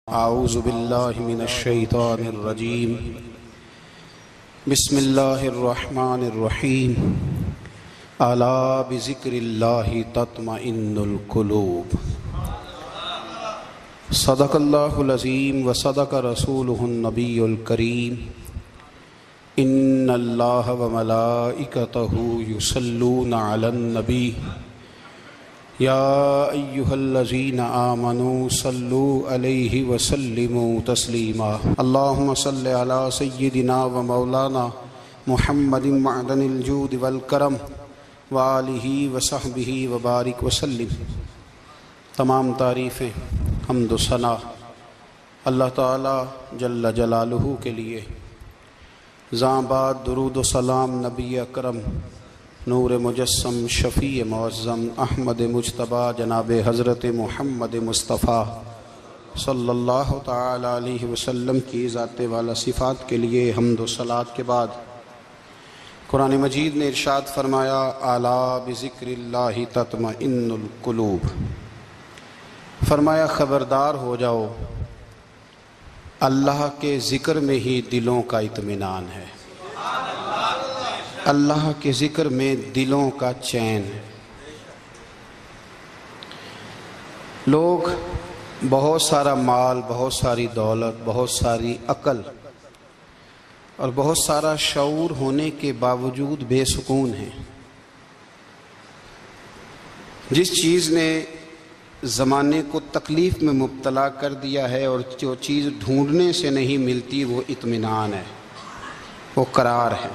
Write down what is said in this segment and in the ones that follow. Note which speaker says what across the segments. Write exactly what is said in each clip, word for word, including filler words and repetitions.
Speaker 1: اعوذ باللہ من الشیطان الرجیم بسم اللہ الرحمن الرحیم الا بذکر اللہ تطمئن القلوب صدق اللہ العظیم وصدق رسولہ النبی الکریم ان اللہ وملائکتہ یصلون علی النبی یا ایہا الذین آمنوا صلوا علیہ وسلموا تسلیما اللہم صل علی سیدنا و مولانا محمد معدن الجود والکرم وآلہ وصحبہ وبارک وسلم۔ تمام تعریفیں حمد و ثنا اللہ تعالی جل جلالہ کے لیے، زاں بعد درود و سلام نبی اکرم نور مجسم شفیع معظم احمد مجتبی جناب حضرت محمد مصطفیٰ صلی اللہ تعالی علیہ وسلم کی ذات والا صفات کے لیے حمد و صلات کے بعد قرآن مجید نے ارشاد فرمایا الا بذکر اللہ تطمئن القلوب، فرمایا خبردار ہو جاؤ، اللہ کے ذکر میں ہی دلوں کا اطمینان ہے، اللہ کے ذکر میں دلوں کا چین ہے۔ لوگ بہت سارا مال، بہت ساری دولت، بہت ساری عقل اور بہت سارا شعور ہونے کے باوجود بے سکون ہیں۔ جس چیز نے زمانے کو تکلیف میں مبتلا کر دیا ہے اور جو چیز ڈھونڈنے سے نہیں ملتی وہ اطمینان ہے، وہ قرار ہے۔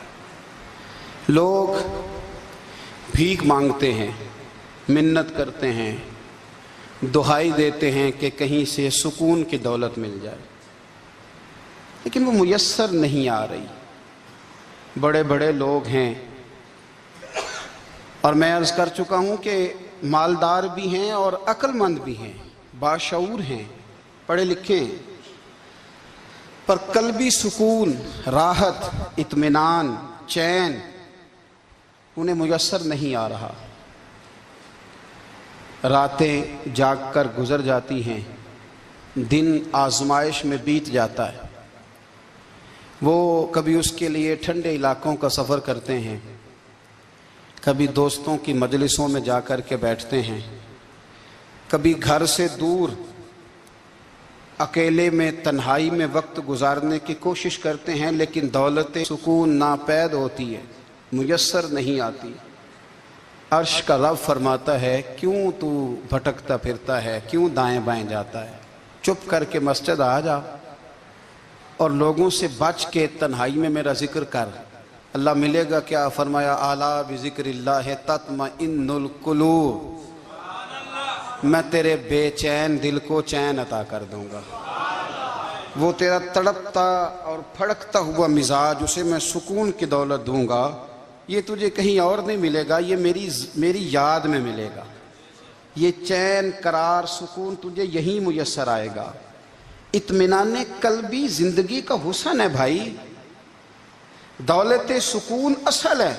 Speaker 1: لوگ بھیک مانگتے ہیں، منت کرتے ہیں، دہائی دیتے ہیں کہ کہیں سے سکون کی دولت مل جائے، لیکن وہ میسر نہیں آ رہی۔ بڑے بڑے لوگ ہیں، اور میں عرض کر چکا ہوں کہ مالدار بھی ہیں اور عقل مند بھی ہیں، باشعور ہیں، پڑھے لکھے ہیں، پر قلبی سکون، راحت، اطمینان، چین انہیں میسر نہیں آ رہا۔ راتیں جاگ کر گزر جاتی ہیں، دن آزمائش میں بیت جاتا ہے۔ وہ کبھی اس کے لیے ٹھنڈے علاقوں کا سفر کرتے ہیں، کبھی دوستوں کی مجلسوں میں جا کر کے بیٹھتے ہیں، کبھی گھر سے دور اکیلے میں تنہائی میں وقت گزارنے کی کوشش کرتے ہیں، لیکن دولت سکون ناپید ہوتی ہے، میسر نہیں آتی۔ عرش کا رب فرماتا ہے کیوں تو بھٹکتا پھرتا ہے، کیوں دائیں بائیں جاتا ہے، چپ کر کے مسجد آ جا اور لوگوں سے بچ کے تنہائی میں میرا ذکر کر۔ اللہ ملے گا کیا؟ فرمایا اعلیٰ بذکر اللہ تطمئن القلوب، میں تیرے بے چین دل کو چین عطا کر دوں گا۔ وہ تیرا تڑپتا اور پھڑکتا ہوا مزاج، اسے میں سکون کی دولت دوں گا۔ یہ تجھے کہیں اور نہیں ملے گا، یہ میری میری یاد میں ملے گا۔ یہ چین، قرار، سکون تجھے یہیں میسر آئے گا۔ اطمینان قلبی زندگی کا حسن ہے بھائی، دولت سکون اصل ہے۔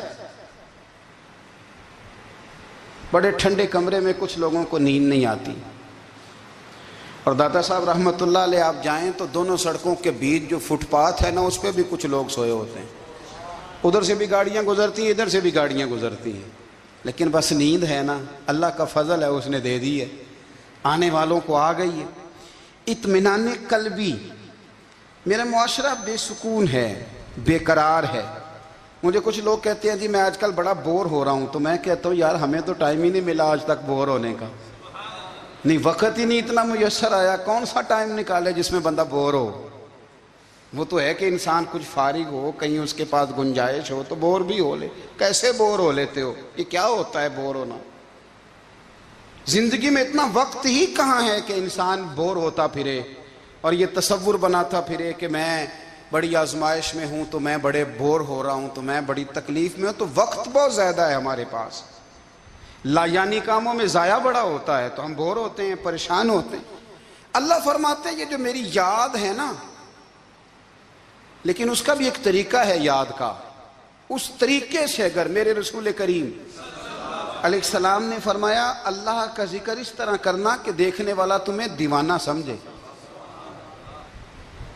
Speaker 1: بڑے ٹھنڈے کمرے میں کچھ لوگوں کو نیند نہیں آتی، اور داتا صاحب رحمۃ اللہ علیہ آپ جائیں تو دونوں سڑکوں کے بیچ جو فٹ پاتھ ہے نا، اس پہ بھی کچھ لوگ سوئے ہوتے ہیں۔ ادھر سے بھی گاڑیاں گزرتی ہیں، ادھر سے بھی گاڑیاں گزرتی ہیں، لیکن بس نیند ہے نا، اللہ کا فضل ہے، اس نے دے دی ہے، آنے والوں کو آ گئی ہے۔ اطمینان قلبی، میرا معاشرہ بے سکون ہے، بے قرار ہے۔ مجھے کچھ لوگ کہتے ہیں جی میں آج کل بڑا بور ہو رہا ہوں، تو میں کہتا ہوں یار ہمیں تو ٹائم ہی نہیں ملا آج تک بور ہونے کا، نہیں وقت ہی نہیں اتنا میسر آیا، کون سا ٹائم نکالے جس میں بندہ بور ہو؟ وہ تو ہے کہ انسان کچھ فارغ ہو، کہیں اس کے پاس گنجائش ہو تو بور بھی ہو لے۔ کیسے بور ہو لیتے ہو؟ یہ کیا ہوتا ہے بور ہونا؟ زندگی میں اتنا وقت ہی کہاں ہے کہ انسان بور ہوتا پھرے اور یہ تصور بناتا پھرے کہ میں بڑی آزمائش میں ہوں تو میں بڑے بور ہو رہا ہوں، تو میں بڑی تکلیف میں ہوں۔ تو وقت بہت زیادہ ہے ہمارے پاس، لا یعنی کاموں میں ضائع بڑا ہوتا ہے، تو ہم بور ہوتے ہیں، پریشان ہوتے ہیں۔ اللہ فرماتے ہیں یہ جو میری یاد ہے نا، لیکن اس کا بھی ایک طریقہ ہے یاد کا، اس طریقے سے اگر میرے رسول کریم علیہ السلام نے فرمایا اللہ کا ذکر اس طرح کرنا کہ دیکھنے والا تمہیں دیوانہ سمجھے۔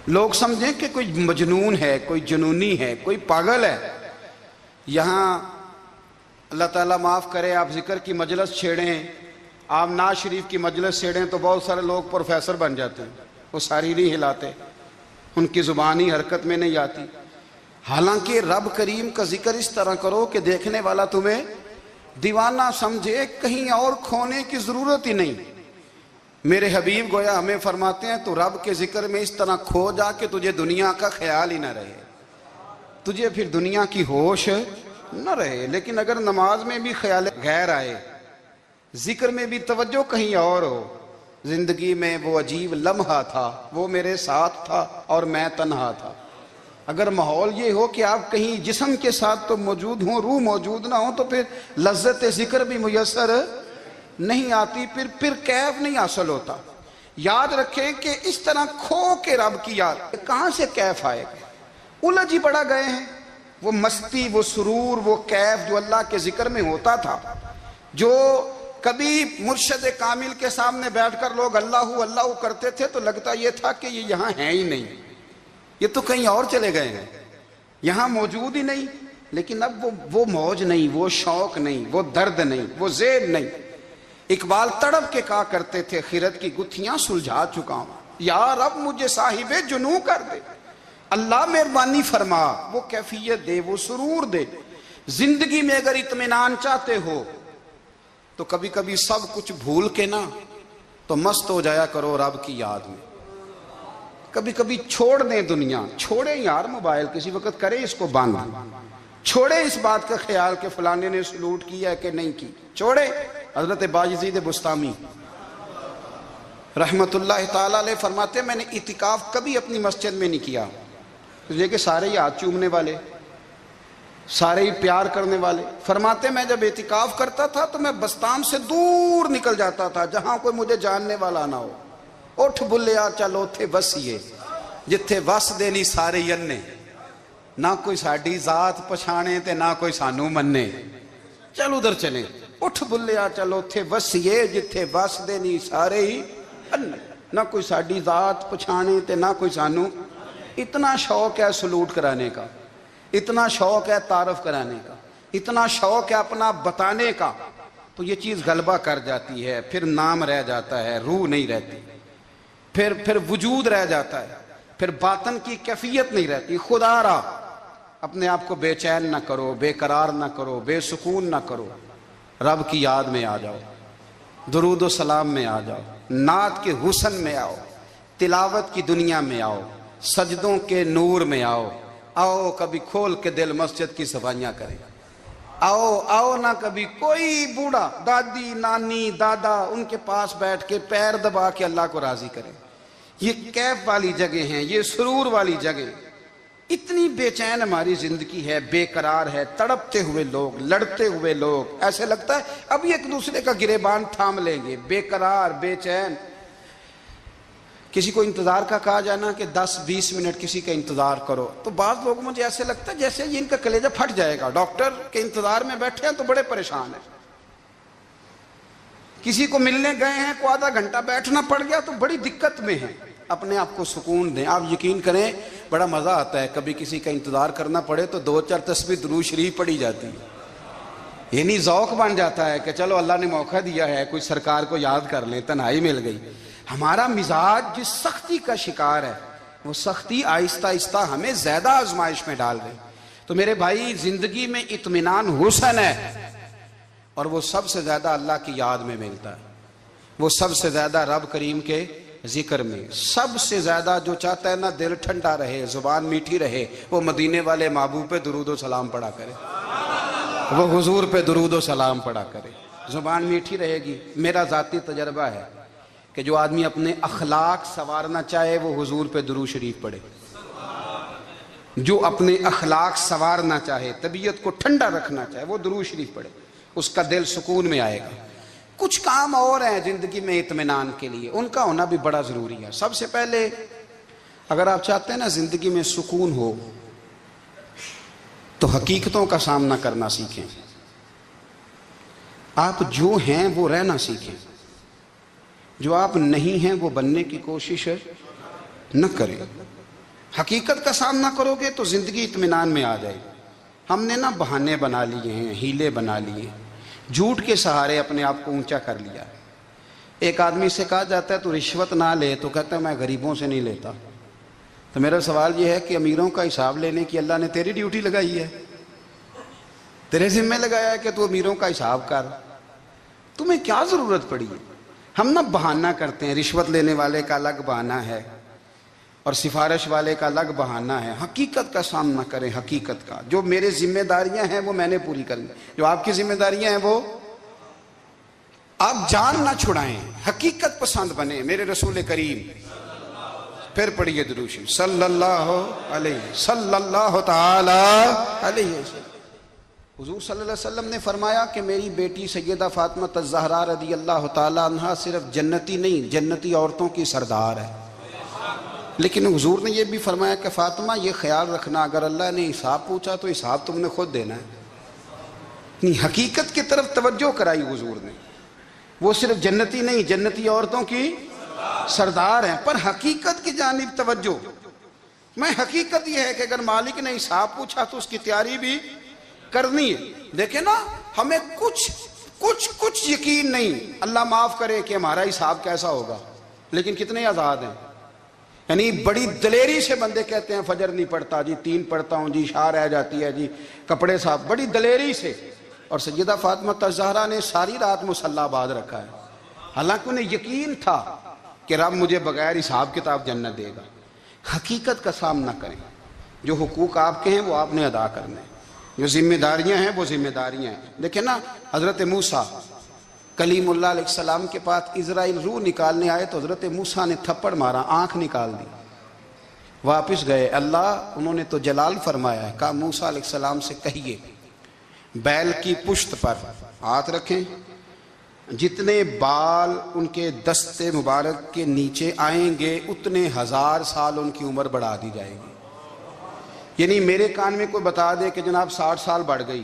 Speaker 1: لوگ سمجھیں کہ کوئی مجنون ہے، کوئی جنونی ہے، کوئی پاگل ہے۔ یہاں اللہ تعالیٰ معاف کرے، آپ ذکر کی مجلس چھیڑیں، آپ ناز شریف کی مجلس چھیڑیں تو بہت سارے لوگ پروفیسر بن جاتے ہیں، وہ ساری نہیں ہلاتے، ان کی زبانی حرکت میں نہیں آتی۔ حالانکہ رب کریم کا ذکر اس طرح کرو کہ دیکھنے والا تمہیں دیوانہ سمجھے، کہیں اور کھونے کی ضرورت ہی نہیں۔ میرے حبیب گویا ہمیں فرماتے ہیں تو رب کے ذکر میں اس طرح کھو جا کہ تجھے دنیا کا خیال ہی نہ رہے، تجھے پھر دنیا کی ہوش نہ رہے۔ لیکن اگر نماز میں بھی خیال غیر آئے، ذکر میں بھی توجہ کہیں اور ہو، زندگی میں وہ عجیب لمحہ تھا، وہ میرے ساتھ تھا اور میں تنہا تھا۔ اگر ماحول یہ ہو کہ آپ کہیں جسم کے ساتھ تو موجود ہوں، روح موجود نہ ہو، تو پھر لذت ذکر بھی میسر نہیں آتی، پھر پھر کیف نہیں حاصل ہوتا۔ یاد رکھیں کہ اس طرح کھو کے رب کی یاد کہاں سے کیف آئے گا؟ الجھ ہی پڑا گئے ہیں۔ وہ مستی، وہ سرور، وہ کیف جو اللہ کے ذکر میں ہوتا تھا، جو کبھی مرشد کامل کے سامنے بیٹھ کر لوگ اللہ اللہ کرتے تھے تو لگتا یہ تھا کہ یہ یہاں ہیں ہی نہیں، یہ تو کہیں اور چلے گئے ہیں، یہاں موجود ہی نہیں۔ لیکن اب وہ وہ موج نہیں، وہ شوق نہیں، وہ درد نہیں، وہ ذیل نہیں۔ اقبال تڑپ کے کہا کرتے تھے، خیرت کی گتھیاں سلجھا چکا ہوں، یا رب مجھے صاحب جنوں کر دے، اللہ مہربانی فرما، وہ کیفیت دے، وہ سرور دے۔ زندگی میں اگر اطمینان چاہتے ہو تو کبھی کبھی سب کچھ بھول کے نا تو مست ہو جایا کرو رب کی یاد میں۔ کبھی کبھی چھوڑ دیں دنیا، چھوڑیں یار موبائل، کسی وقت کریں اس کو بند، چھوڑیں اس بات کا خیال کہ فلانے نے سلوٹ کیا ہے کہ نہیں کی، چھوڑیں۔ حضرت باجزید بستامی رحمت اللہ تعالیٰ علیہ فرماتے ہیں میں نے اعتکاف کبھی اپنی مسجد میں نہیں کیا، اس لیے کہ سارے ہی ہاتھ چومنے والے، سارے ہی پیار کرنے والے۔ فرماتے میں جب اعتکاف کرتا تھا تو میں بستام سے دور نکل جاتا تھا جہاں کوئی مجھے جاننے والا نہ ہو۔ اٹھ بلیا چلو تھے وسیے جتھے وس دے نہیں سارے ینے، نہ کوئی ساڈی ذات پچھانے تے نہ کوئی سانو مننے، چل ادھر چلیں۔ اٹھ بلیا چلو تھے وسیے جتھے وس دے نہیں سارے ہی انے، نہ کوئی ساڈی ذات پچھانے تے نہ کوئی سانو۔ اتنا شوق ہے سلوٹ کرانے کا، اتنا شوق ہے تعارف کرانے کا، اتنا شوق ہے اپنا بتانے کا، تو یہ چیز غلبہ کر جاتی ہے، پھر نام رہ جاتا ہے، روح نہیں رہتی، پھر پھر وجود رہ جاتا ہے، پھر باطن کی کیفیت نہیں رہتی۔ خدا را اپنے آپ کو بے چین نہ کرو، بے قرار نہ کرو، بے سکون نہ کرو، رب کی یاد میں آ جاؤ، درود و سلام میں آ جاؤ، نعت کے حسن میں آؤ، تلاوت کی دنیا میں آؤ، سجدوں کے نور میں آؤ۔ آؤ کبھی کھول کے دل مسجد کی صفائیاں کریں، آؤ آؤ نہ کبھی کوئی بوڑھا دادی نانی دادا ان کے پاس بیٹھ کے پیر دبا کے اللہ کو راضی کریں۔ یہ کیف والی جگہ ہیں، یہ سرور والی جگہ۔ اتنی بے چین ہماری زندگی ہے، بے قرار ہے، تڑپتے ہوئے لوگ، لڑتے ہوئے لوگ، ایسے لگتا ہے ابھی ایک دوسرے کا گریبان تھام لیں گے، بے قرار بے چین۔ کسی کو انتظار کا کہا جانا کہ دس بیس منٹ کسی کا انتظار کرو تو بعض لوگ مجھے ایسے لگتا ہے جیسے ان کا کلیجہ پھٹ جائے گا، ڈاکٹر کے انتظار میں بیٹھے ہیں تو بڑے پریشان ہیں۔ کسی کو ملنے گئے ہیں کو آدھا گھنٹہ بیٹھنا پڑ گیا تو بڑی دقت میں ہیں۔ اپنے آپ کو سکون دیں۔ آپ یقین کریں بڑا مزہ آتا ہے، کبھی کسی کا انتظار کرنا پڑے تو دو چار تسبیح درود شریف پڑھی جاتی ہے، یعنی ذوق بن جاتا ہے کہ چلو اللہ نے موقع دیا ہے، کوئی سرکار کو یاد کر لیں، تنہائی مل گئی۔ ہمارا مزاج جس سختی کا شکار ہے وہ سختی آہستہ آہستہ ہمیں زیادہ آزمائش میں ڈال گئی۔ تو میرے بھائی زندگی میں اطمینان حسن ہے، اور وہ سب سے زیادہ اللہ کی یاد میں ملتا ہے، وہ سب سے زیادہ رب کریم کے ذکر میں۔ سب سے زیادہ جو چاہتا ہے نا دل ٹھنڈا رہے، زبان میٹھی رہے، وہ مدینے والے محبوب پہ درود و سلام پڑھا کرے، وہ حضور پہ درود و سلام پڑھا کرے، زبان میٹھی رہے گی۔ میرا ذاتی تجربہ ہے کہ جو آدمی اپنے اخلاق سنوارنا چاہے وہ حضور پہ درود شریف پڑھے، جو اپنے اخلاق سنوارنا چاہے، طبیعت کو ٹھنڈا رکھنا چاہے، وہ درود شریف پڑھے، اس کا دل سکون میں آئے گا۔ کچھ کام اور ہیں زندگی میں اطمینان کے لیے، ان کا ہونا بھی بڑا ضروری ہے۔ سب سے پہلے اگر آپ چاہتے ہیں نا زندگی میں سکون ہو تو حقیقتوں کا سامنا کرنا سیکھیں، آپ جو ہیں وہ رہنا سیکھیں، جو آپ نہیں ہیں وہ بننے کی کوشش نہ کریں۔ حقیقت کا سامنا کرو گے تو زندگی اطمینان میں آ جائے گی۔ ہم نے نا بہانے بنا لیے ہیں، ہیلے بنا لیے ہیں، جھوٹ کے سہارے اپنے آپ کو اونچا کر لیا۔ ایک آدمی سے کہا جاتا ہے تو رشوت نہ لے، تو کہتا ہے میں غریبوں سے نہیں لیتا۔ تو میرا سوال یہ ہے کہ امیروں کا حساب لینے کی اللہ نے تیری ڈیوٹی لگائی ہے، تیرے ذمہ لگایا ہے کہ تو امیروں کا حساب کر، تمہیں کیا ضرورت پڑی ہے؟ ہم نا بہانہ کرتے ہیں، رشوت لینے والے کا الگ بہانہ ہے اور سفارش والے کا الگ بہانہ ہے۔ حقیقت کا سامنا کریں، حقیقت کا۔ جو میرے ذمہ داریاں ہیں وہ میں نے پوری کرنی، جو آپ کی ذمہ داریاں ہیں وہ آپ جان نہ چھڑائیں، حقیقت پسند بنیں۔ میرے رسول کریم، پھر پڑھیے درود شریف صلی اللہ علیہ صلی اللہ تعالی علیہ وسلم۔ حضور صلی اللہ علیہ وسلم نے فرمایا کہ میری بیٹی سیدہ فاطمہ الزہرا رضی اللہ تعالی عنہا صرف جنتی نہیں، جنتی عورتوں کی سردار ہے۔ لیکن حضور نے یہ بھی فرمایا کہ فاطمہ یہ خیال رکھنا اگر اللہ نے حساب پوچھا تو حساب تم نے خود دینا ہے۔ نہیں، حقیقت کی طرف توجہ کرائی حضور نے، وہ صرف جنتی نہیں، جنتی عورتوں کی سردار ہیں، پر حقیقت کی جانب توجہ۔ میں حقیقت یہ ہے کہ اگر مالک نے حساب پوچھا تو اس کی تیاری بھی کرنی ہے۔ دیکھیں نا، ہمیں کچھ کچھ کچھ یقین نہیں، اللہ معاف کرے کہ ہمارا حساب کیسا ہوگا، لیکن کتنے آزاد ہیں۔ یعنی بڑی دلیری سے بندے کہتے ہیں فجر نہیں پڑھتا جی، تین پڑھتا ہوں جی، شاہ رہ جاتی ہے جی، کپڑے صاحب، بڑی دلیری سے۔ اور سیدہ فاطمہ الزہرا نے ساری رات مصلی باندھ رکھا ہے، حالانکہ انہیں یقین تھا کہ رب مجھے بغیر حساب کتاب جنت دے گا۔ حقیقت کا سامنا کریں، جو حقوق آپ کے ہیں وہ آپ نے ادا کرنے، جو ذمہ داریاں ہیں وہ ذمہ داریاں ہیں۔ دیکھیں نا، حضرت موسیٰ کلیم اللہ علیہ السلام کے پاس اسرائیل روح نکالنے آئے تو حضرت موسیٰ نے تھپڑ مارا، آنکھ نکال دی، واپس گئے۔ اللہ انہوں نے تو جلال فرمایا ہے، کہا موسیٰ علیہ السلام سے کہیے بیل کی پشت پر ہاتھ رکھیں، جتنے بال ان کے دستے مبارک کے نیچے آئیں گے اتنے ہزار سال ان کی عمر بڑھا دی جائے گی۔ یعنی میرے کان میں کوئی بتا دے کہ جناب ساٹھ سال بڑھ گئی،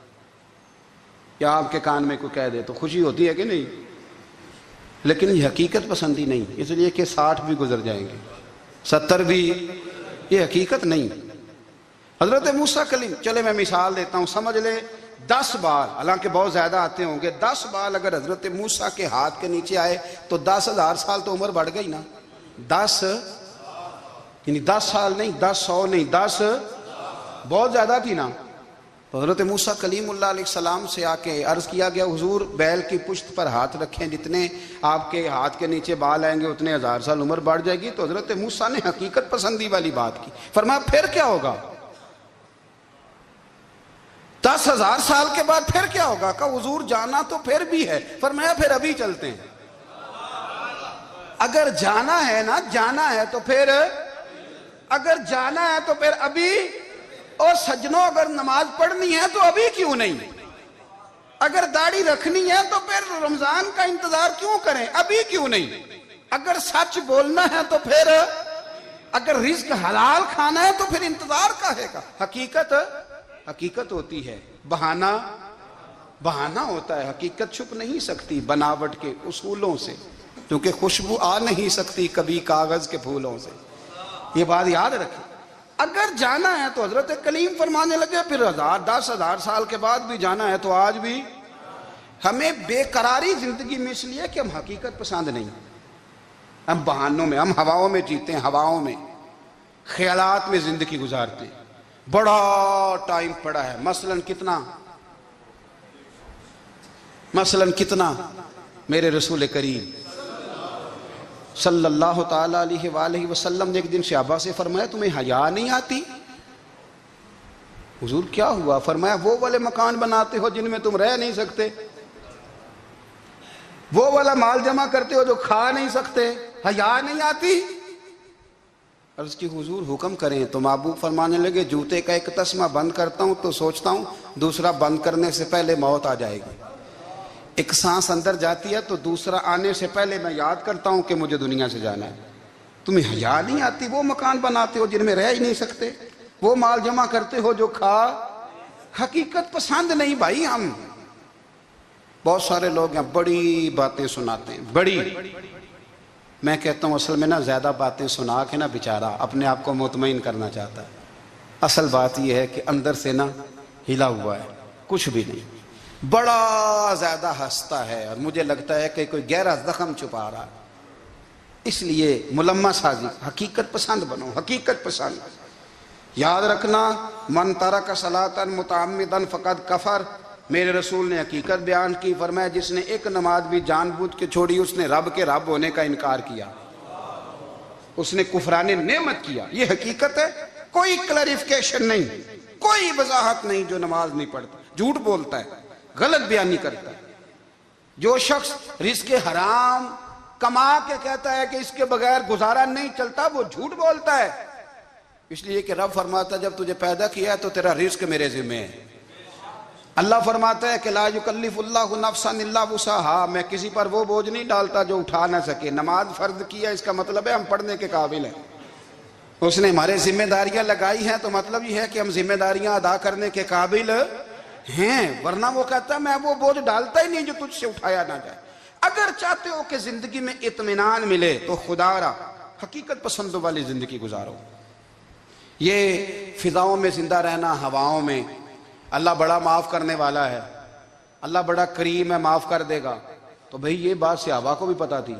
Speaker 1: یا آپ کے کان میں کوئی کہہ دے تو خوشی ہوتی ہے کہ نہیں؟ لیکن یہ حقیقت پسندی نہیں، اس لیے کہ ساٹھ بھی گزر جائیں گے، ستر بھی، یہ حقیقت نہیں۔ حضرت موسیٰ کلیم، چلے میں مثال دیتا ہوں، سمجھ لے دس بال، حالانکہ بہت زیادہ آتے ہوں گے، دس بال اگر حضرت موسیٰ کے ہاتھ کے نیچے آئے تو دس ہزار سال تو عمر بڑھ گئی نا۔ دس یعنی دس سال نہیں، دس سو نہیں، دس بہت زیادہ تھی نا۔ تو حضرت موسیٰ کلیم اللہ علیہ السلام سے آ کے عرض کیا گیا حضور بیل کی پشت پر ہاتھ رکھیں، جتنے آپ کے ہاتھ کے نیچے بال آئیں گے اتنے ہزار سال عمر بڑھ جائے گی۔ تو حضرت موسیٰ نے حقیقت پسندی والی بات کی، فرمایا پھر کیا ہوگا؟ دس ہزار سال کے بعد پھر کیا ہوگا؟ کہا حضور جانا تو پھر بھی ہے، فرمایا پھر ابھی چلتے ہیں۔ اگر جانا ہے نا، جانا ہے تو پھر، اگر جانا ہے تو پھر ابھی۔ اور سجنوں، اگر نماز پڑھنی ہے تو ابھی کیوں نہیں؟ اگر داڑھی رکھنی ہے تو پھر رمضان کا انتظار کیوں کریں؟ ابھی کیوں نہیں؟ اگر سچ بولنا ہے تو پھر، اگر رزق حلال کھانا ہے تو پھر انتظار کاہے کا؟ حقیقت حقیقت ہوتی ہے، بہانہ بہانہ ہوتا ہے۔ حقیقت چھپ نہیں سکتی بناوٹ کے اصولوں سے، کیونکہ خوشبو آ نہیں سکتی کبھی کاغذ کے پھولوں سے۔ یہ بات یاد رکھیں۔ اگر جانا ہے تو حضرت کلیم فرمانے لگے پھر ہزار دس ہزار سال کے بعد بھی جانا ہے تو آج بھی۔ ہمیں بے قراری زندگی میں اس لیے کہ ہم حقیقت پسند نہیں، ہم بہانوں میں، ہم ہواؤں میں جیتے ہیں، ہواؤں میں، خیالات میں زندگی گزارتے ہیں۔ بڑا ٹائم پڑا ہے، مثلاً کتنا مثلاً کتنا میرے رسول کریم صلی اللہ تعالیٰ علیہ وآلہ وسلم نے ایک دن صحابہ سے فرمایا تمہیں حیا نہیں آتی؟ حضور کیا ہوا؟ فرمایا وہ والے مکان بناتے ہو جن میں تم رہ نہیں سکتے، وہ والا مال جمع کرتے ہو جو کھا نہیں سکتے، حیا نہیں آتی؟ عرض کی حضور حکم کریں تو محبوب فرمانے لگے جوتے کا ایک تسمہ بند کرتا ہوں تو سوچتا ہوں دوسرا بند کرنے سے پہلے موت آ جائے گی، ایک سانس اندر جاتی ہے تو دوسرا آنے سے پہلے میں یاد کرتا ہوں کہ مجھے دنیا سے جانا ہے۔ تمہیں حیا نہیں آتی؟ وہ مکان بناتے ہو جن میں رہ ہی نہیں سکتے، وہ مال جمع کرتے ہو جو کھا۔ حقیقت پسند نہیں بھائی ہم۔ بہت سارے لوگ ہیں بڑی باتیں سناتے ہیں، بڑی میں کہتا ہوں اصل میں نا زیادہ باتیں سنا کے نا بیچارہ اپنے آپ کو مطمئن کرنا چاہتا ہے، اصل بات یہ ہے کہ اندر سے نا ہلا ہوا ہے، کچھ بھی نہیں، بڑا زیادہ ہنستا ہے اور مجھے لگتا ہے کہ کوئی گہرا زخم چھپا رہا ہے۔ اس لیے ملمہ سازی، حقیقت پسند بنو، حقیقت پسند۔ یاد رکھنا، من ترک صلاۃ متعمدا فقد کفر، میرے رسول نے حقیقت بیان کی، فرمایا جس نے ایک نماز بھی جان بوجھ کے چھوڑی اس نے رب کے رب ہونے کا انکار کیا، اس نے کفران نعمت کیا۔ یہ حقیقت ہے، کوئی کلیریفیکیشن نہیں، کوئی وضاحت نہیں۔ جو نماز نہیں پڑھتا، جھوٹ بولتا ہے، غلط بیانی کرتا ہے، جو شخص رزق حرام کما کے کہتا ہے کہ اس کے بغیر گزارا نہیں چلتا، وہ جھوٹ بولتا ہے۔ اس لیے کہ رب فرماتا ہے جب تجھے پیدا کیا ہے تو تیرا رزق میرے ذمہ ہے۔ اللہ فرماتا ہے کہ لا یکلف اللہ نفسا الا وسعہا، میں کسی پر وہ بوجھ نہیں ڈالتا جو اٹھا نہ سکے۔ نماز فرض کیا، اس کا مطلب ہے ہم پڑھنے کے قابل ہیں، اس نے ہمارے ذمہ داریاں لگائی ہیں، تو مطلب یہ ہے کہ ہم ذمہ داریاں ادا کرنے کے قابل ہیں، ورنہ وہ کہتا ہے میں وہ بوجھ ڈالتا ہی نہیں جو تجھ سے اٹھایا نہ جائے۔ اگر چاہتے ہو کہ زندگی میں اطمینان ملے تو خدا را حقیقت پسندوں والی زندگی گزارو۔ یہ فضاؤں میں زندہ رہنا، ہواؤں میں، اللہ بڑا معاف کرنے والا ہے، اللہ بڑا کریم ہے، معاف کر دے گا، تو بھئی یہ بات صحابہ کو بھی پتا تھی،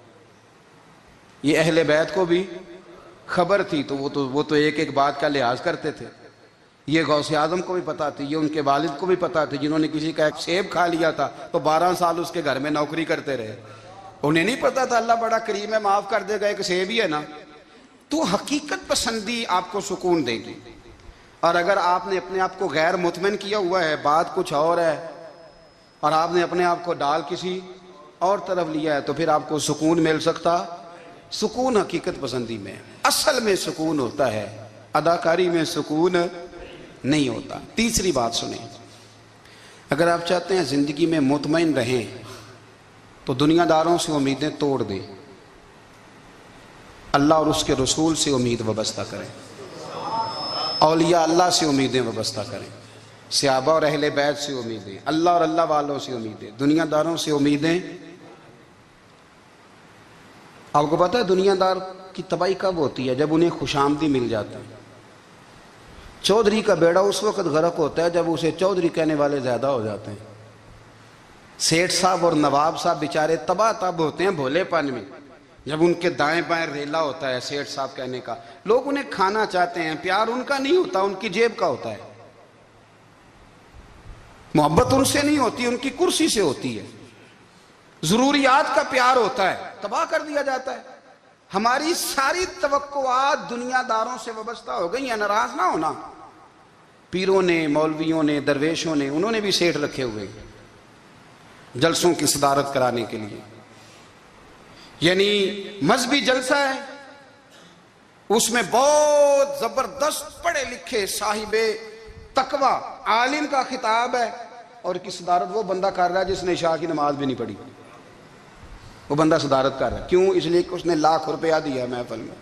Speaker 1: یہ اہل بیت کو بھی خبر تھی، تو وہ تو وہ تو ایک ایک بات کا لحاظ کرتے تھے۔ یہ غوث اعظم کو بھی پتا تھی، یہ ان کے والد کو بھی پتا تھی، جنہوں نے کسی کا ایک سیب کھا لیا تھا تو بارہ سال اس کے گھر میں نوکری کرتے رہے، انہیں نہیں پتا تھا اللہ بڑا کریم ہے، معاف کر دے گا، ایک سیب ہی ہے نا۔ تو حقیقت پسندی آپ کو سکون دے گی، اور اگر آپ نے اپنے آپ کو غیر مطمئن کیا ہوا ہے، بات کچھ اور ہے، اور آپ نے اپنے آپ کو ڈال کسی اور طرف لیا ہے، تو پھر آپ کو سکون مل سکتا؟ سکون حقیقت پسندی میں، اصل میں سکون ہوتا ہے، اداکاری میں سکون نہیں ہوتا۔ تیسری بات سنیں، اگر آپ چاہتے ہیں زندگی میں مطمئن رہیں تو دنیا داروں سے امیدیں توڑ دیں، اللہ اور اس کے رسول سے امید وابستہ کریں، اولیاء اللہ سے امیدیں وابستہ کریں، صحابہ اور اہل بیت سے امیدیں، اللہ اور اللہ والوں سے امیدیں، دنیا داروں سے امیدیں۔ آپ کو پتہ ہے دنیا دار کی تباہی کب ہوتی ہے؟ جب انہیں خوش آمدی مل جاتا ہے۔ چودھری کا بیڑا اس وقت غرق ہوتا ہے جب اسے چودھری کہنے والے زیادہ ہو جاتے ہیں۔ سیٹھ صاحب اور نواب صاحب بیچارے تباہ تب ہوتے ہیں بھولے پن میں، جب ان کے دائیں بائیں ریلا ہوتا ہے سیٹھ صاحب کہنے کا، لوگ انہیں کھانا چاہتے ہیں، پیار ان کا نہیں ہوتا، ان کی جیب کا ہوتا ہے، محبت ان سے نہیں ہوتی، ان کی کرسی سے ہوتی ہے، ضروریات کا پیار ہوتا ہے، تباہ کر دیا جاتا ہے۔ ہماری ساری توقعات دنیا داروں سے وابستہ ہو گئی ہیں، ناراض نہ ہونا، پیروں نے، مولویوں نے، درویشوں نے، انہوں نے بھی سیٹھ رکھے ہوئے جلسوں کی صدارت کرانے کے لیے، یعنی مذہبی جلسہ ہے، اس میں بہت زبردست پڑھے لکھے صاحب تقوی عالم کا خطاب ہے، اور کی صدارت وہ بندہ کر رہا ہے جس نے عشاء کی نماز بھی نہیں پڑھی، وہ بندہ صدارت کر رہا ہے، کیوں؟ اس لیے کہ اس نے لاکھ روپیہ دیا محفل میں۔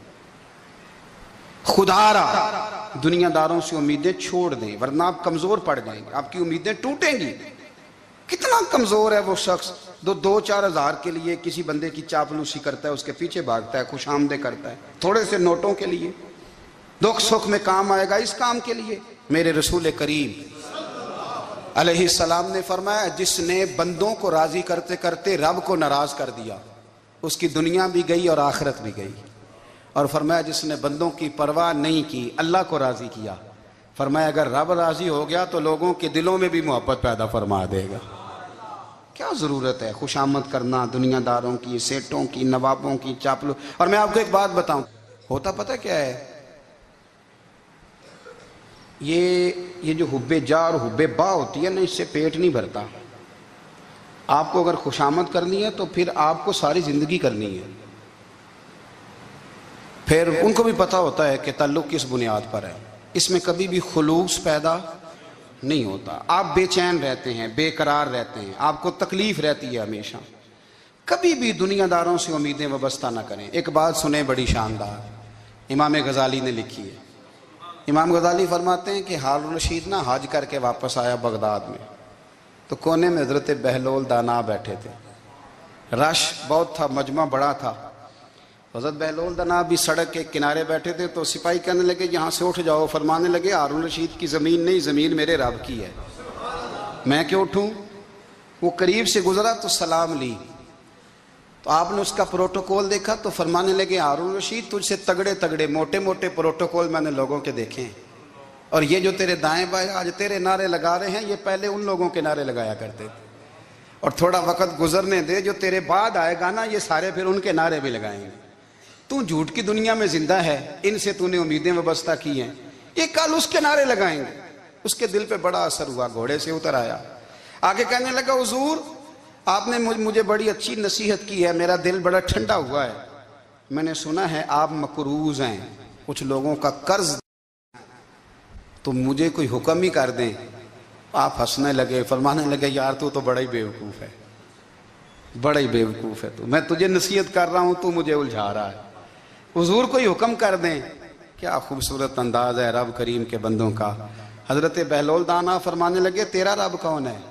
Speaker 1: خدا را دنیا داروں سے امیدیں چھوڑ دیں، ورنہ آپ کمزور پڑ جائیں گے، آپ کی امیدیں ٹوٹیں گی۔ کتنا کمزور ہے وہ شخص دو دو چار ہزار کے لیے کسی بندے کی چاپلوسی کرتا ہے، اس کے پیچھے بھاگتا ہے، خوش آمدیں کرتا ہے، تھوڑے سے نوٹوں کے لیے، دکھ سکھ میں کام آئے گا اس کام کے لیے۔ میرے رسول کریم علیہ السلام نے فرمایا جس نے بندوں کو راضی کرتے کرتے رب کو ناراض کر دیا، اس کی دنیا بھی گئی اور آخرت بھی گئی، اور فرمایا جس نے بندوں کی پرواہ نہیں کی، اللہ کو راضی کیا، فرمایا اگر رب راضی ہو گیا تو لوگوں کے دلوں میں بھی محبت پیدا فرما دے گا۔ کیا ضرورت ہے خوش آمد کرنا دنیا داروں کی، سیٹوں کی، نوابوں کی، چاپلو۔ اور میں آپ کو ایک بات بتاؤں، ہوتا پتہ کیا ہے، یہ یہ جو حب جا اور حب با ہوتی ہے نا، اس سے پیٹ نہیں بھرتا۔ آپ کو اگر خوش آمد کرنی ہے تو پھر آپ کو ساری زندگی کرنی ہے، پھر ان کو بھی پتہ ہوتا ہے کہ تعلق کس بنیاد پر ہے، اس میں کبھی بھی خلوص پیدا نہیں ہوتا، آپ بے چین رہتے ہیں، بے قرار رہتے ہیں، آپ کو تکلیف رہتی ہے ہمیشہ۔ کبھی بھی دنیا داروں سے امیدیں وابستہ نہ کریں۔ ایک بات سنیں بڑی شاندار، امام غزالی نے لکھی ہے۔ امام غزالی فرماتے ہیں کہ ہارون الرشید نا حج کر کے واپس آیا بغداد میں، تو کونے میں حضرت بہلول دانا بیٹھے تھے، رش بہت تھا، مجمع بڑا تھا، حضرت بہلول دنا بھی سڑک کے کنارے بیٹھے تھے تو سپاہی کہنے لگے یہاں سے اٹھ جاؤ، فرمانے لگے ہارون رشید کی زمین نہیں، زمین میرے رب کی ہے، میں کیوں اٹھوں؟ وہ قریب سے گزرا تو سلام لی، تو آپ نے اس کا پروٹوکول دیکھا تو فرمانے لگے ہارون رشید تجھ سے تگڑے تگڑے موٹے موٹے پروٹوکول میں نے لوگوں کے دیکھے ہیں، اور یہ جو تیرے دائیں بائیں آج تیرے نعرے لگا رہے ہیں یہ پہلے ان لوگوں کے نعرے لگایا کرتے تھے، اور تھوڑا وقت گزرنے دے، جو تیرے بعد آئے گا نا یہ سارے پھر ان کے نعرے بھی لگائیں گے۔ تو جھوٹ کی دنیا میں زندہ ہے، ان سے تو نے امیدیں وابستہ کی ہیں، یہ کل اس کے نعرے لگائیں گے۔ اس کے دل پہ بڑا اثر ہوا، گھوڑے سے اتر آیا، آگے کہنے لگا حضور آپ نے مجھے بڑی اچھی نصیحت کی ہے، میرا دل بڑا ٹھنڈا ہوا ہے، میں نے سنا ہے آپ مقروض ہیں، کچھ لوگوں کا قرض، تو مجھے کوئی حکم ہی کر دیں۔ آپ ہنسنے لگے، فرمانے لگے یار تو تو بڑا ہی بیوقوف ہے، بڑا ہی بیوقوف ہے تو، میں تجھے نصیحت کر رہا ہوں تو مجھے الجھا رہا ہے، حضور کوئی حکم کر دیں۔ کیا خوبصورت انداز ہے رب کریم کے بندوں کا۔ حضرت بہلول دانا فرمانے لگے تیرا رب کون ہے؟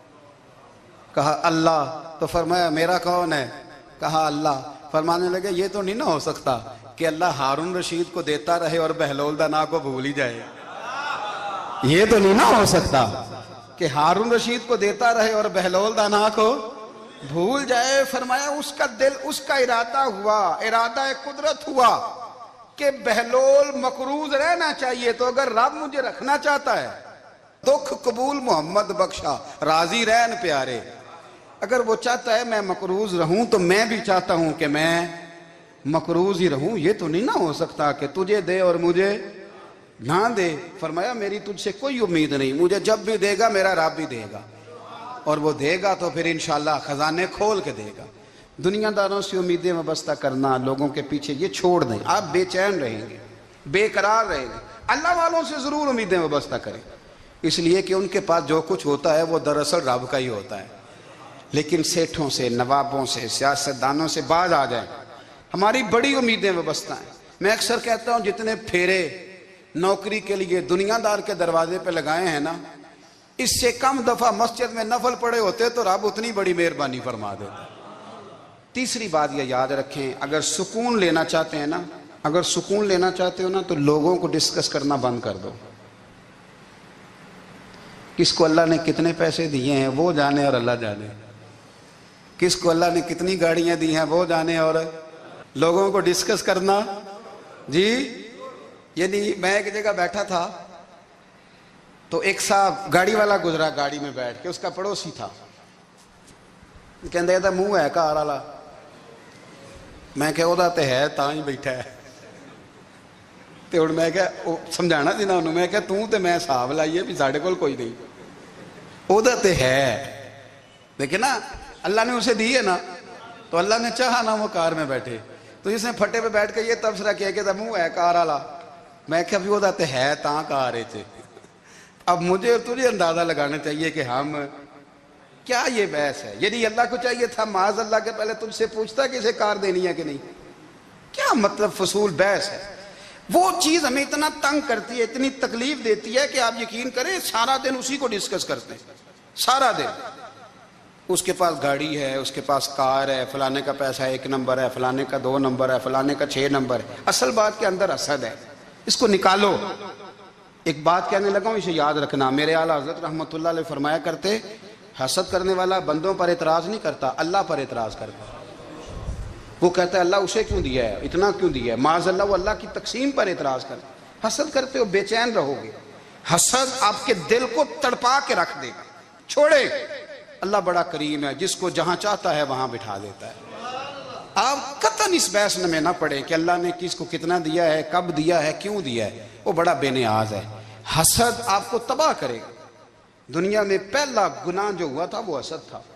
Speaker 1: کہا اللہ، تو فرمایا میرا کون ہے؟ کہا اللہ۔ فرمانے لگے یہ تو نہیں نہ ہو سکتا کہ اللہ ہارون رشید کو دیتا رہے اور بہلول دانا کو بھول ہی جائے، یہ تو نہیں نہ ہو سکتا کہ ہارون رشید کو دیتا رہے اور بہلول دانا کو بھول جائے۔ فرمایا اس کا دل، اس کا ارادہ ہوا، ارادہ قدرت ہوا کہ بہلول مقروض رہنا چاہیے، تو اگر رب مجھے رکھنا چاہتا ہے، دکھ قبول محمد بخشا راضی رہن پیارے، اگر وہ چاہتا ہے میں مقروض رہوں تو میں بھی چاہتا ہوں کہ میں مقروض ہی رہوں، یہ تو نہیں نہ ہو سکتا کہ تجھے دے اور مجھے نہ دے۔ فرمایا میری تجھ سے کوئی امید نہیں، مجھے جب بھی دے گا میرا رب بھی دے گا، اور وہ دے گا تو پھر انشاءاللہ خزانے کھول کے دے گا۔ دنیا داروں سے امیدیں وابستہ کرنا، لوگوں کے پیچھے، یہ چھوڑ دیں، آپ بے چین رہیں گے، بے قرار رہیں گے۔ اللہ والوں سے ضرور امیدیں وابستہ کریں، اس لیے کہ ان کے پاس جو کچھ ہوتا ہے وہ دراصل رب کا ہی ہوتا ہے، لیکن سیٹھوں سے، نوابوں سے، سیاستدانوں سے باز آ جائیں، ہماری بڑی امیدیں وابستہ ہیں۔ میں اکثر کہتا ہوں جتنے پھیرے نوکری کے لیے دنیا دار کے دروازے پہ لگائے ہیں نا، اس سے کم دفعہ مسجد میں نفل پڑے ہوتے تو رب اتنی بڑی مہربانی فرما دیتا۔ تیسری بات یہ یاد رکھیں، اگر سکون لینا چاہتے ہیں نا، اگر سکون لینا چاہتے ہو نا تو لوگوں کو ڈسکس کرنا بند کر دو۔ کس کو اللہ نے کتنے پیسے دیے ہیں وہ جانے اور اللہ جانے، کس کو اللہ نے کتنی گاڑیاں دی ہیں وہ جانے، اور لوگوں کو ڈسکس کرنا جی۔ یعنی میں ایک جگہ بیٹھا تھا تو ایک صاحب گاڑی والا گزرا، گاڑی میں بیٹھ کے، اس کا پڑوسی تھا، کہندے تھا منہ ہے کار والا، میں کہ وہ تے ہے تاں ہی بیٹھا ہے، تے ہن میں کہ سمجھانا سی نا انہوں، میں کہ توں تے میں حساب لائیے بھی ساڈے کول کوئی نہیں، وہ تے ہے، دیکھیں نا اللہ نے اسے دی ہے نا، تو اللہ نے چاہا نا وہ کار میں بیٹھے، تو جس نے پھٹے پہ بیٹھ کے یہ تبصرہ کیا کہ منہ ہے کار والا، میں کہ ابھی وہ تے ہے تاں کار ہے۔ اب مجھے اور تجھے اندازہ لگانا چاہیے کہ ہم کیا یہ بحث ہے، یعنی اللہ کو چاہیے تھا معاذ اللہ کے پہلے تم سے پوچھتا کہ اسے کار دینی ہے کہ نہیں، کیا مطلب فضول بحث ہے۔ وہ چیز ہمیں اتنا تنگ کرتی ہے، اتنی تکلیف دیتی ہے کہ آپ یقین کریں سارا دن اسی کو ڈسکس کرتے ہیں، سارا دن اس کے پاس گاڑی ہے، اس کے پاس کار ہے، فلانے کا پیسہ ایک نمبر ہے، فلانے کا دو نمبر ہے، فلانے کا چھ نمبر ہے، اصل بات کے اندر حسد ہے، اس کو نکالو۔ ایک بات کہنے لگا ہوں، اسے یاد رکھنا، میرے اعلیٰ حضرت رحمۃ اللہ علیہ فرمایا کرتے، حسد کرنے والا بندوں پر اعتراض نہیں کرتا، اللہ پر اعتراض کرتا۔ وہ کہتا ہے اللہ اسے کیوں دیا ہے، اتنا کیوں دیا ہے، معاذ اللہ وہ اللہ کی تقسیم پر اعتراض کرتا۔ حسد کرتے ہو بے چین رہو گے، حسد آپ کے دل کو تڑپا کے رکھ دے گا، چھوڑے۔ اللہ بڑا کریم ہے، جس کو جہاں چاہتا ہے وہاں بٹھا دیتا ہے۔ آپ قطعاً اس بحث میں نہ پڑے کہ اللہ نے کس کو کتنا دیا ہے، کب دیا ہے، کیوں دیا ہے، وہ بڑا بے نیاز ہے۔ حسد آپ کو تباہ کرے گا۔ دنیا میں پہلا گناہ جو ہوا تھا وہ حسد تھا۔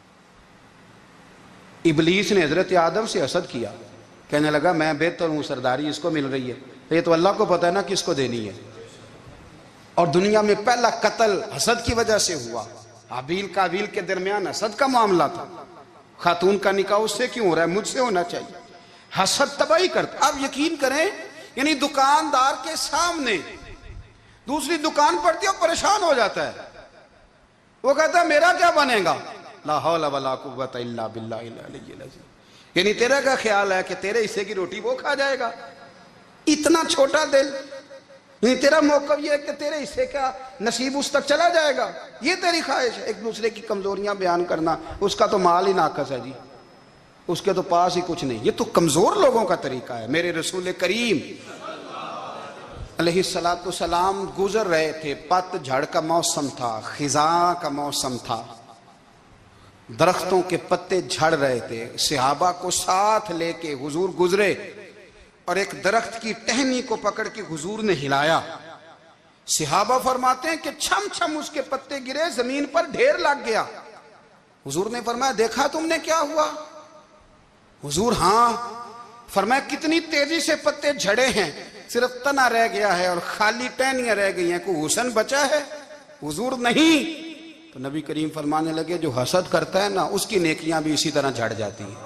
Speaker 1: ابلیس نے حضرت آدم سے حسد کیا، کہنے لگا میں بہتر ہوں، سرداری اس کو مل رہی ہے، یہ تو اللہ کو پتہ ہے نا کس کو دینی ہے۔ اور دنیا میں پہلا قتل حسد کی وجہ سے ہوا، حابیل قابیل کے درمیان حسد کا معاملہ تھا، خاتون کا نکاح اس سے کیوں ہو رہا ہے، مجھ سے ہونا چاہیے۔ حسد تباہی کرتا۔ آپ یقین کریں، یعنی دکاندار کے سامنے دوسری دکان پڑتی ہے اور پریشان ہو جاتا ہے، وہ کہتا ہے میرا کیا بنے گا، لا حول ولا قوت الا باللہ العلی العظیم۔ یعنی تیرا کا خیال ہے کہ تیرے حصے کی روٹی وہ کھا جائے گا؟ اتنا چھوٹا دل. یعنی تیرا موقف یہ ہے کہ تیرے حصے کا نصیب اس تک چلا جائے گا، یہ تیری خواہش ہے. ایک دوسرے کی کمزوریاں بیان کرنا، اس کا تو مال ہی ناقص ہے جی، اس کے تو پاس ہی کچھ نہیں. یہ تو کمزور لوگوں کا طریقہ ہے. میرے رسول کریم علیہ الصلوۃ والسلام گزر رہے تھے، پت جھڑ کا موسم تھا، خزاں کا موسم تھا، درختوں کے پتے جھڑ رہے تھے. صحابہ کو ساتھ لے کے حضور گزرے اور ایک درخت کی ٹہنی کو پکڑ کے حضور نے ہلایا. صحابہ فرماتے ہیں کہ چھم چھم اس کے پتے گرے، زمین پر ڈھیر لگ گیا. حضور نے فرمایا دیکھا تم نے کیا ہوا؟ حضور ہاں. فرمایا کتنی تیزی سے پتے جھڑے ہیں، صرف تنا رہ گیا ہے اور خالی ٹہنیاں رہ گئی ہیں، کوئی حسن بچا ہے؟ حضور نہیں. تو نبی کریم فرمانے لگے جو حسد کرتا ہے نا، اس کی نیکیاں بھی اسی طرح جھڑ جاتی ہیں،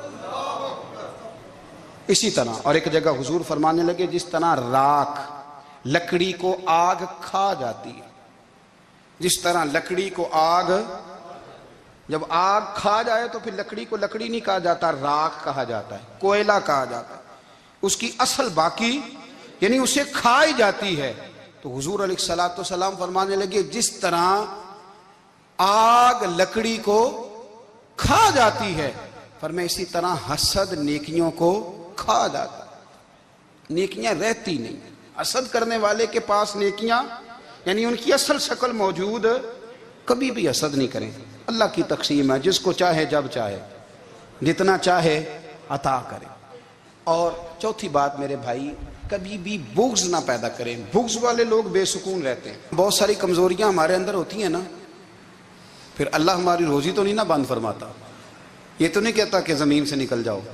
Speaker 1: اسی طرح. اور ایک جگہ حضور فرمانے لگے جس طرح راکھ لکڑی کو آگ کھا جاتی ہے، جس طرح لکڑی کو آگ، جب آگ کھا جائے تو پھر لکڑی کو لکڑی نہیں کہا جاتا، راکھ کہا جاتا ہے، کوئلہ کہا جاتا ہے، اس کی اصل باقی یعنی اسے کھائی جاتی ہے. تو حضور علیہ الصلوۃ والسلام فرمانے لگے جس طرح آگ لکڑی کو کھا جاتی ہے، فرمایا اسی طرح حسد نیکیوں کو کھا جاتا ہے، نیکیاں رہتی نہیں. حسد کرنے والے کے پاس نیکیاں یعنی ان کی اصل شکل موجود، کبھی بھی حسد نہیں کریں. اللہ کی تقسیم ہے، جس کو چاہے جب چاہے جتنا چاہے عطا کرے. اور چوتھی بات میرے بھائی، کبھی بھی بغض نہ پیدا کریں. بغض والے لوگ بے سکون رہتے ہیں. بہت ساری کمزوریاں ہمارے اندر ہوتی ہیں نا، پھر اللہ ہماری روزی تو نہیں نہ بند فرماتا. یہ تو نہیں کہتا کہ زمین سے نکل جاؤ.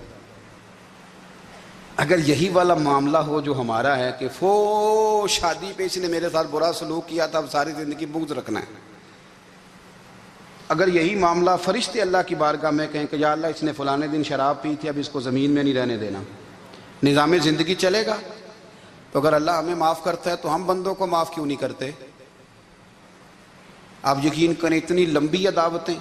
Speaker 1: اگر یہی والا معاملہ ہو جو ہمارا ہے کہ فو شادی پہ اس نے میرے ساتھ برا سلوک کیا تھا، اب ساری زندگی بغض رکھنا ہے. اگر یہی معاملہ فرشتے اللہ کی بارگاہ میں کہیں کہ یا اللہ اس نے فلانے دن شراب پی تھی، اب اس کو زمین میں نہیں رہنے دینا، نظام زندگی چلے گا؟ تو اگر اللہ ہمیں معاف کرتا ہے تو ہم بندوں کو معاف کیوں نہیں کرتے؟ آپ یقین کریں اتنی لمبی عداوتیں،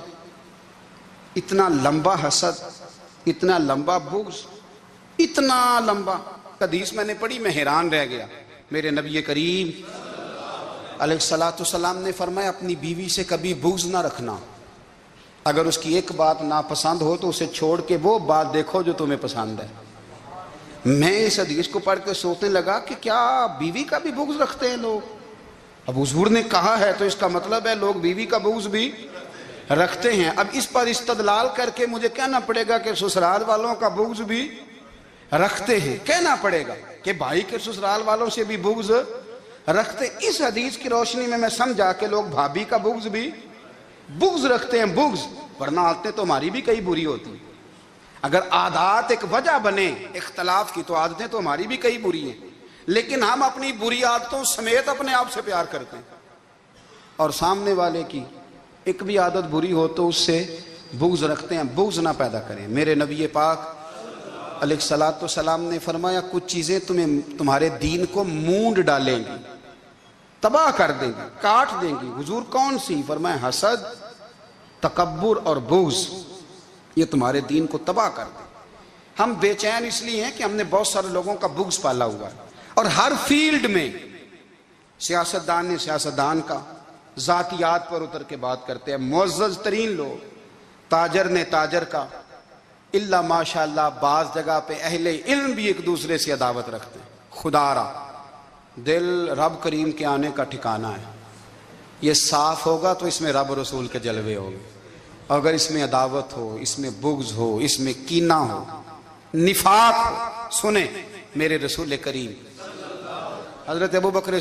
Speaker 1: اتنا لمبا حسد، اتنا لمبا بغض، اتنا لمبا. حدیث میں نے پڑھی، میں حیران رہ گیا. میرے نبی کریم علیہ الصلوۃ والسلام نے فرمایا اپنی بیوی سے کبھی بغض نہ رکھنا. اگر اس کی ایک بات ناپسند ہو تو اسے چھوڑ کے وہ بات دیکھو جو تمہیں پسند ہے. میں اس حدیث کو پڑھ کے سوچنے لگا کہ کیا بیوی کا بھی بغض رکھتے ہیں لوگ؟ اب حضور نے کہا ہے تو اس کا مطلب ہے لوگ بیوی کا بغض بھی رکھتے ہیں. اب اس پر استدلال کر کے مجھے کہنا پڑے گا کہ سسرال والوں کا بغض بھی رکھتے ہیں. کہنا پڑے گا کہ بھائی کے سسرال والوں سے بھی بغض رکھتے. اس حدیث کی روشنی میں میں سمجھا کہ لوگ بھابھی کا بغض بھی بغض رکھتے ہیں. بغض، ورنہ عادتیں تو ہماری بھی کئی بری ہوتی ہیں. اگر عادات ایک وجہ بنے اختلاف کی تو عادتیں تو ہماری بھی کئی بری ہیں، لیکن ہم اپنی بری عادتوں سمیت اپنے آپ سے پیار کرتے ہیں، اور سامنے والے کی ایک بھی عادت بری ہو تو اس سے بغض رکھتے ہیں. بغض نہ پیدا کریں. میرے نبی پاک علیہ الصلوۃ والسلام نے فرمایا کچھ چیزیں تمہیں تمہارے دین کو مونڈ ڈالیں گی، تباہ کر دیں گی، کاٹ دیں گی. حضور کون سی؟ فرمایا حسد، تکبر اور بغض، یہ تمہارے دین کو تباہ کر دیں. ہم بے چین اس لیے ہیں کہ ہم نے بہت سارے لوگوں کا بغض پالا ہوا ہے، اور ہر فیلڈ میں سیاستدان نے سیاستدان کا، ذاتیات پر اتر کے بات کرتے ہیں، معزز ترین لوگ، تاجر نے تاجر کا، اللہ ماشاء اللہ بعض جگہ پہ اہل علم بھی ایک دوسرے سے عداوت رکھتے ہیں. خدا را دل رب کریم کے آنے کا ٹھکانہ ہے. یہ صاف ہوگا تو اس میں رب رسول کے جلوے ہوں گے. اگر اس میں عداوت ہو، اس میں بغض ہو، اس میں کینہ ہو، نفاق ہو، سنیں میرے رسول کریم حضرت ابو بکر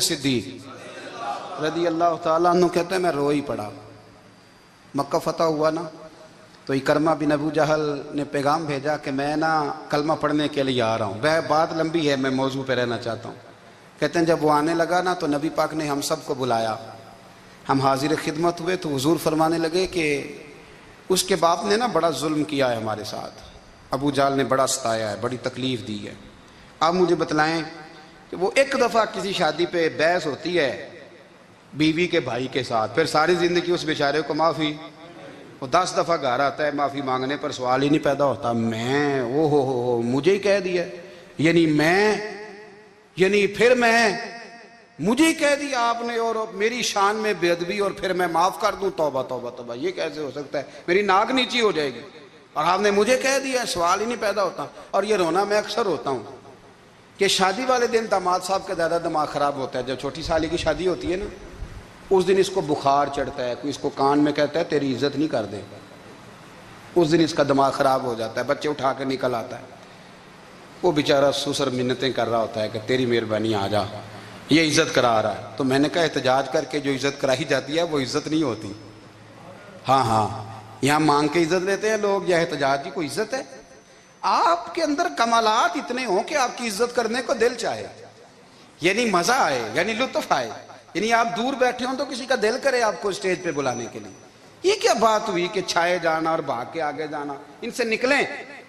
Speaker 1: صدیق رضی اللہ تعالیٰ عنہ کہتے ہیں میں رو ہی پڑا. مکہ فتح ہوا نا تو اکرمہ بن ابو جہل نے پیغام بھیجا کہ میں نا کلمہ پڑھنے کے لیے آ رہا ہوں. بہ بات لمبی ہے، میں موضوع پہ رہنا چاہتا ہوں. کہتے ہیں جب وہ آنے لگا نا تو نبی پاک نے ہم سب کو بلایا، ہم حاضر خدمت ہوئے تو حضور فرمانے لگے کہ اس کے باپ نے نا بڑا ظلم کیا ہے ہمارے ساتھ، ابو جہل نے بڑا ستایا ہے، بڑی تکلیف دی ہے. آپ مجھے بتلائیں کہ وہ ایک دفعہ کسی شادی پہ بحث ہوتی ہے بیوی کے بھائی کے ساتھ، پھر ساری زندگی اس بیچارے کو معافی وہ دس دفعہ گھر آتا ہے معافی مانگنے پر سوال ہی نہیں پیدا ہوتا میں او ہو ہو مجھے ہی کہہ دیا یعنی میں یعنی پھر میں مجھے ہی کہہ دیا آپ نے اور میری شان میں بے ادبی اور پھر میں معاف کر دوں توبہ توبہ توبہ یہ کیسے ہو سکتا ہے میری ناک نیچی ہو جائے گی اور آپ نے مجھے کہہ دیا سوال ہی نہیں پیدا ہوتا اور یہ رونا میں اکثر ہوتا ہوں کہ شادی والے دن داماد صاحب کا زیادہ دماغ خراب ہوتا ہے جب چھوٹی سالی کی شادی ہوتی ہے نا اس دن اس کو بخار چڑھتا ہے کوئی اس کو کان میں کہتا ہے تیری عزت نہیں کر دے اس دن اس کا دماغ خراب ہو جاتا ہے بچے اٹھا کے نکل آتا ہے وہ بیچارہ سسر منتیں کر رہا ہوتا ہے کہ تیری مہربانی آ جا یہ عزت کرا رہا ہے تو میں نے کہا احتجاج کر کے جو عزت کرائی جاتی ہے وہ عزت نہیں ہوتی ہاں ہاں یہاں مانگ کے عزت لیتے ہیں لوگ یا احتجاج کی کوئی عزت ہے آپ کے اندر کمالات اتنے ہوں کہ آپ کی عزت کرنے کو دل چاہے یعنی مزہ آئے یعنی لطف آئے یعنی آپ دور بیٹھے ہوں تو کسی کا دل کرے آپ کو اسٹیج پہ بلانے کے لیے یہ کیا بات ہوئی کہ چھائے جانا اور بھاگ کے آگے جانا ان سے نکلیں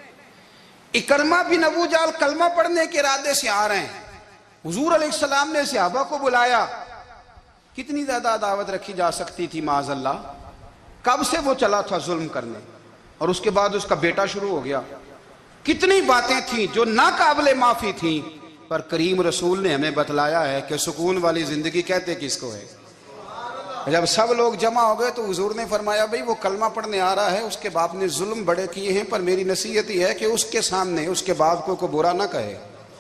Speaker 1: اکرمہ بن ابو جہل کلمہ پڑھنے کے ارادے سے آ رہے ہیں حضور علیہ السلام نے صحابہ کو بلایا کتنی زیادہ دعوت رکھی جا سکتی تھی معاذ اللہ کب سے وہ چلا تھا ظلم کرنے اور اس کے بعد اس کا بیٹا شروع ہو گیا کتنی باتیں تھیں جو ناقابل معافی تھیں پر کریم رسول نے ہمیں بتلایا ہے کہ سکون والی زندگی کہتے کس کو ہے جب سب لوگ جمع ہو گئے تو حضور نے فرمایا بھئی وہ کلمہ پڑھنے آ رہا ہے اس کے باپ نے ظلم بڑے کیے ہیں پر میری نصیحت یہ ہے کہ اس کے سامنے اس کے باپ کو کوئی برا نہ کہے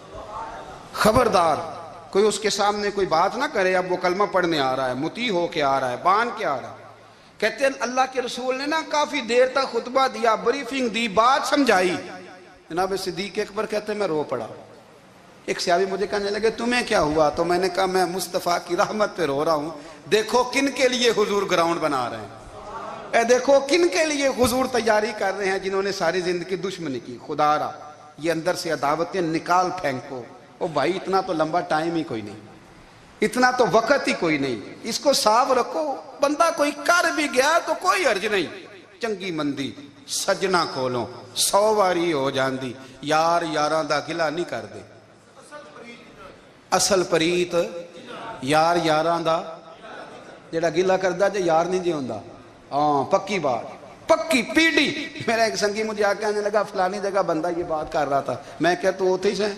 Speaker 1: خبردار کوئی اس کے سامنے کوئی بات نہ کرے اب وہ کلمہ پڑھنے آ رہا ہے مطیع ہو کے آ رہا ہے بان کے آ رہا ہے کہتے ہیں اللہ کے رسول نے نا کافی دیر تک خطبہ دیا بریفنگ دی بات سمجھائی جناب صدیق اکبر کہتے ہیں میں رو پڑا ایک صحابی مجھے کہنے لگے تمہیں کیا ہوا تو میں نے کہا میں مصطفیٰ کی رحمت پہ رو رہا ہوں دیکھو کن کے لیے حضور گراؤنڈ بنا رہے ہیں اے دیکھو کن کے لیے حضور تیاری کر رہے ہیں جنہوں نے ساری زندگی دشمنی کی خدا را یہ اندر سے عداوتیں نکال پھینکو او بھائی اتنا تو لمبا ٹائم ہی کوئی نہیں اتنا تو وقت ہی کوئی نہیں اس کو صاف رکھو بندہ کوئی کر بھی گیا تو کوئی عرض نہیں چنگی مندی سجنا کھولو سو واری ہو جاندی یار یاراں دا گلا نہیں کر دے اصل پریت یار یاراں دا جڑا گلا کردا جے یار نہیں جے ہوندا ہاں پکی بات پکی پیڑی میرا ایک سنگی مجھے آ کے آنے لگا فلانی جگہ بندہ یہ بات کر رہا تھا میں کہ تو اوتھے ہی سے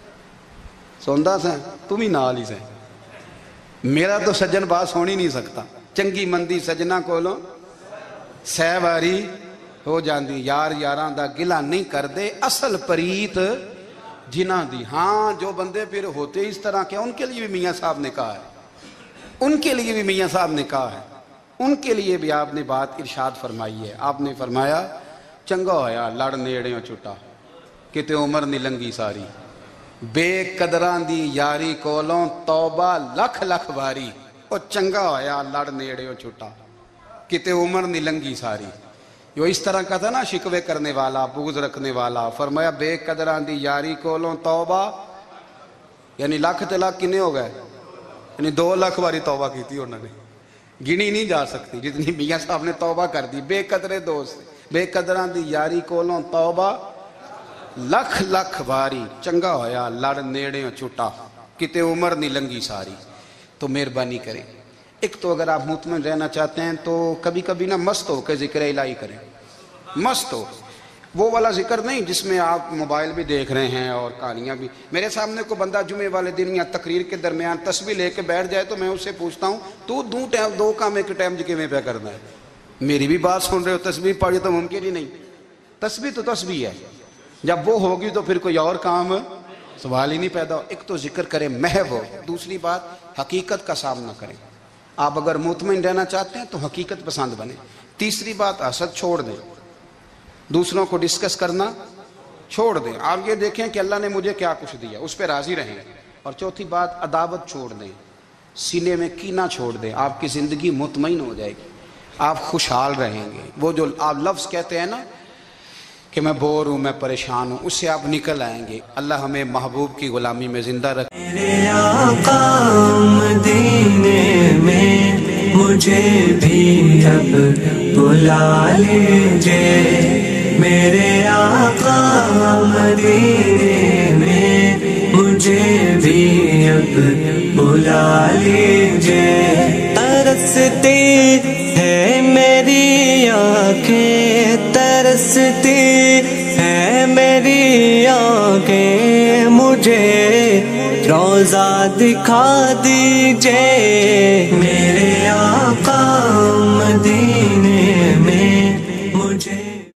Speaker 1: سوندا سے تم ہی نال ہی سے میرا تو سجن بات سن ہی نہیں سکتا چنگی مندی سجنا کولوں سہ واری ہو جاندی یار یاراں دا گلا نہیں کر دے اصل پریت جنہ دی ہاں جو بندے پھر ہوتے اس طرح کے ان کے لیے بھی میاں صاحب نے کہا ہے ان کے لیے بھی میاں صاحب نے کہا ہے ان کے لیے بھی آپ نے بات ارشاد فرمائی ہے آپ نے فرمایا چنگا ہویا لڑ نیڑیوں چھٹا کتے عمر نہیں لنگی ساری بے قدران دی یاری کولوں توبہ لکھ لکھ باری او چنگا ہویا لڑ نیڑیوں چھٹا کتے عمر نہیں لنگی ساری جو اس طرح کا تھا نا شکوے کرنے والا بغض رکھنے والا فرمایا بے قدران دی یاری کولوں توبہ یعنی لاکھ تے لاکھ کنے ہو گئے یعنی دو لاکھ باری توبہ کی تھی انہوں نے گنی نہیں جا سکتی جتنی میاں صاحب نے توبہ کر دی بے قدرے دوست بے قدران دی یاری کولوں توبہ لکھ لکھ باری چنگا ہویا لڑ نیڑیوں چھٹا کتے عمر نہیں لنگی ساری تو مہربانی کریں ایک تو اگر آپ مطمئن رہنا چاہتے ہیں تو کبھی کبھی نہ مست ہو کے ذکر الہی کریں مست ہو وہ والا ذکر نہیں جس میں آپ موبائل بھی دیکھ رہے ہیں اور کہانیاں بھی میرے سامنے کو بندہ جمعے والے دن یا تقریر کے درمیان تسبیح لے کے بیٹھ جائے تو میں اس سے پوچھتا ہوں تو دو ٹائم دو کام ایک ٹائم جکے میں پہ کرنا ہے میری بھی بات سن رہے ہو تسبیح پڑھی تو ممکن ہی نہیں تسبیح تو تسبیح ہے جب وہ ہوگی تو پھر کوئی اور کام سوال ہی نہیں پیدا ہو ایک تو ذکر کریں محو ہو دوسری بات حقیقت کا سامنا کریں آپ اگر مطمئن رہنا چاہتے ہیں تو حقیقت پسند بنیں تیسری بات حسد چھوڑ دیں دوسروں کو ڈسکس کرنا چھوڑ دیں آپ یہ دیکھیں کہ اللہ نے مجھے کیا کچھ دیا اس پہ راضی رہیں اور چوتھی بات عداوت چھوڑ دیں سینے میں کینہ چھوڑ دیں آپ کی زندگی مطمئن ہو جائے گی آپ خوشحال رہیں گے وہ جو آپ لفظ کہتے ہیں نا کہ میں بور ہوں میں پریشان ہوں اس سے آپ نکل آئیں گے اللہ ہمیں محبوب کی غلامی میں زندہ رکھے
Speaker 2: میرے آقا مدینے میں مجھے بھی اب بلا لیجے میرے آقا مدینے میں مجھے بھی اب بلا لیجے ترستی ہے میری آنکھیں दिखा दीजिए मेरे